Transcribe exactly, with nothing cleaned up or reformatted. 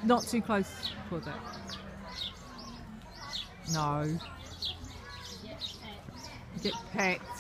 Not too close for that. No. Get pecked.